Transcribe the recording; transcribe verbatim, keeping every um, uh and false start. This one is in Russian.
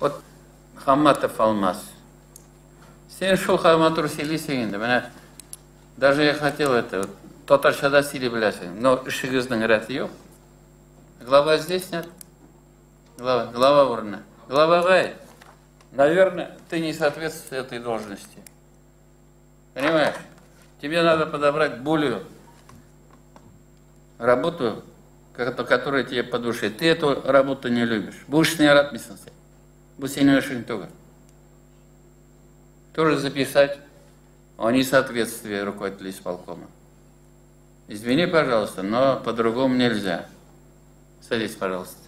Вот Хамматов Алмаз. Сен шул Хамматур сөйлесең енді, міне, даже я хотел это, татаршада сөйлей білесің, но ішігіздің рәті жоқ. Глава здесь нет? Глава, глава урна. Глава гай. Наверное, ты не соответствуешь этой должности. Понимаешь? Тебе надо подобрать более работу, которая тебе по душе. Ты эту работу не любишь. Будешь не рад миссансе. Будешь не очень туго. Тоже записать о несоответствии руководителя исполкома. Извини, пожалуйста, но по-другому нельзя. Садись, пожалуйста.